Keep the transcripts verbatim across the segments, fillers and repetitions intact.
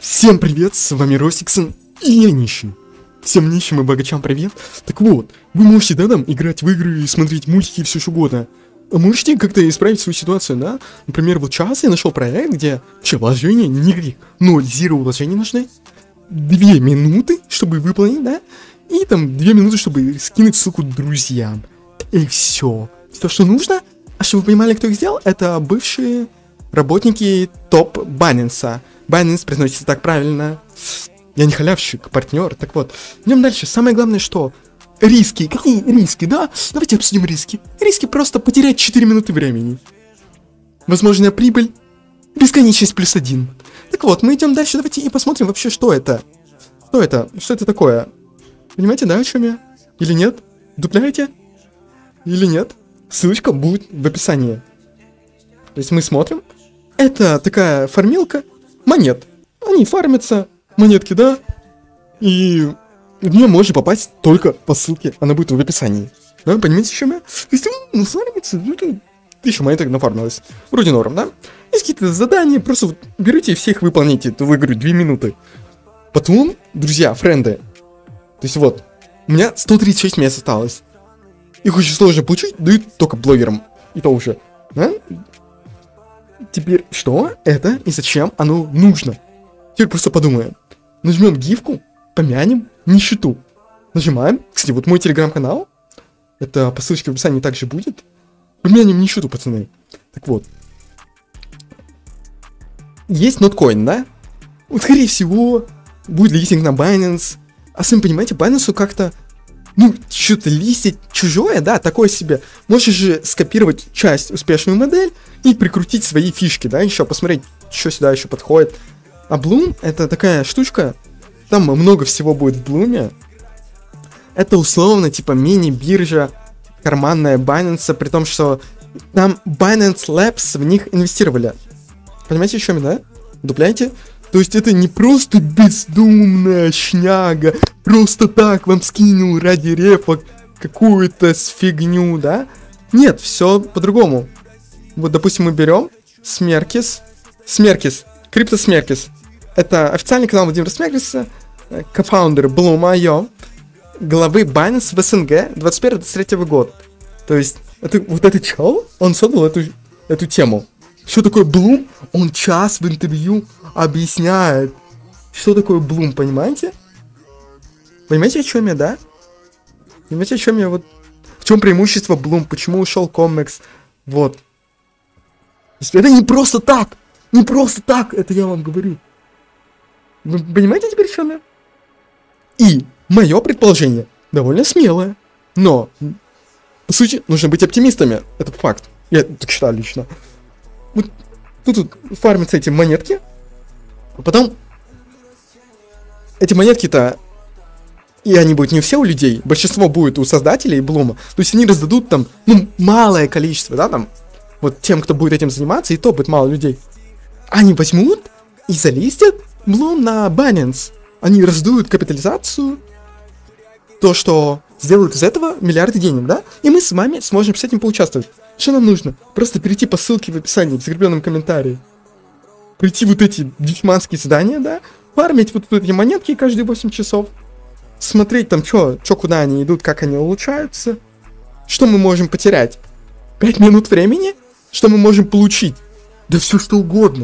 Всем привет, с вами Росиксон и я нищий. Всем нищим и богачам привет. Так вот, вы можете, да, там, играть в игры и смотреть мультики и все что угодно. А можете как-то исправить свою ситуацию, да? Например, вот сейчас я нашел проект, где вообще вложения никаких, ноль, зеро вложений нужны. Две минуты, чтобы выполнить, да? И там две минуты, чтобы скинуть ссылку друзьям. И все. Все, что нужно. А чтобы вы понимали, кто их сделал, это бывшие работники топ Binance. Binance произносится так правильно. Я не халявщик, партнер. Так вот, идем дальше. Самое главное, что риски. Какие риски, да? Давайте обсудим риски. Риски просто потерять четыре минуты времени. Возможная прибыль. Бесконечность плюс один. Так вот, мы идем дальше. Давайте и посмотрим вообще, что это. Что это? Что это такое? Понимаете, да, о чем я? Или нет? Дупляете? Или нет? Ссылочка будет в описании. То есть мы смотрим. Это такая фармилка монет. Они фармятся. Монетки, да? И в нее можно попасть только по ссылке. Она будет в описании. Да, понимаете, о чем я? То есть, ну, фармится, ну, там тысяча монеток нафармилось. Вроде норм, да? Есть какие-то задания, просто вот берите и всех выполните эту игру две минуты. Потом, друзья, френды. То есть вот, у меня сто тридцать шесть мест осталось. Их очень сложно получить, дают только блогерам. И то уже. Да? Теперь, что это и зачем оно нужно? Теперь просто подумаем. Нажмем гифку, помянем нищету. Нажимаем. Кстати, вот мой телеграм-канал. Это по ссылочке в описании также будет. Помянем нищету, пацаны. Так вот. Есть ноткоин, да? Вот, скорее всего, будет листинг на Binance. А сами понимаете, Binance как-то, ну, что-то листить чужое, да, такое себе. Можешь же скопировать часть, успешную модель, и прикрутить свои фишки, да, еще посмотреть, что сюда еще подходит. А Bloom это такая штучка, там много всего будет в Bloom. Это условно, типа, мини-биржа, карманная Binance, при том, что там Binance Labs в них инвестировали. Понимаете, о чем я, да? Дупляете? То есть это не просто бездумная шняга, просто так вам скинул ради рефа какую-то фигню, да? Нет, все по-другому. Вот, допустим, мы берем Смеркис, Смеркис, Крипто Смеркис. Это официальный канал Владимира Смеркиса, кофаундер Bloom точка ай о, главы Binance в СНГ двадцать первого — двадцать третьего года. То есть, это, вот этот чел, он создал эту, эту тему. Что такое Bloom? Он час в интервью объясняет, что такое Bloom, понимаете? Понимаете, о чем я, да? Понимаете, о чем я, вот... В чем преимущество Bloom? Почему ушел Комекс? Вот. Это не просто так! Не просто так, это я вам говорю. Вы понимаете теперь, о чем я? И мое предположение довольно смелое. Но, по сути, нужно быть оптимистами. Это факт. Я так считаю лично. Вот тут, тут фармятся эти монетки. А потом эти монетки-то, и они будут не все у людей, большинство будет у создателей Блума. То есть они раздадут там, ну, малое количество, да, там, вот тем, кто будет этим заниматься, и то будет мало людей. Они возьмут и залистят Bloom на Binance. Они раздуют капитализацию, то, что сделают из этого миллиарды денег, да? И мы с вами сможем с этим поучаствовать. Что нам нужно? Просто перейти по ссылке в описании, в закрепленном комментарии. Прийти вот эти дичманские задания, да? Фармить вот эти монетки каждые восемь часов. Смотреть там, что, куда они идут, как они улучшаются. Что мы можем потерять? пять минут времени? Что мы можем получить? Да все что угодно.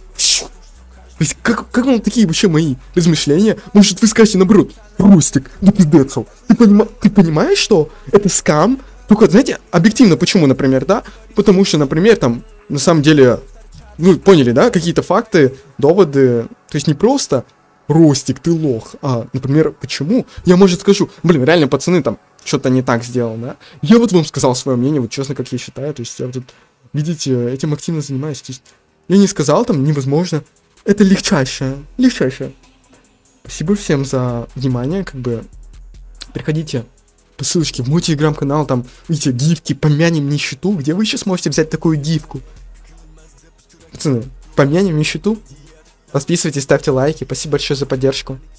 То есть, как, как вам такие вообще мои размышления? Может, вы скажете, наоборот, Рустик, да пиздецл. Ты, понима- ты понимаешь, что это скам? Только, знаете, объективно, почему, например, да? Потому что, например, там, на самом деле, ну, поняли, да, какие-то факты, доводы. То есть, не просто Ростик, ты лох, а, например, почему? Я, может, скажу, блин, реально, пацаны, там, что-то не так сделал, да? Я вот вам сказал свое мнение, вот честно, как я считаю, то есть, я вот тут, видите, этим активно занимаюсь, то есть, я не сказал, там, невозможно. Это легчайшее, легчайшее. Спасибо всем за внимание, как бы, приходите по ссылочке в мой телеграм-канал, там, видите, гифки, помянем нищету, где вы еще сможете взять такую гифку. Пацаны, помянем нищету, подписывайтесь, ставьте лайки, спасибо большое за поддержку.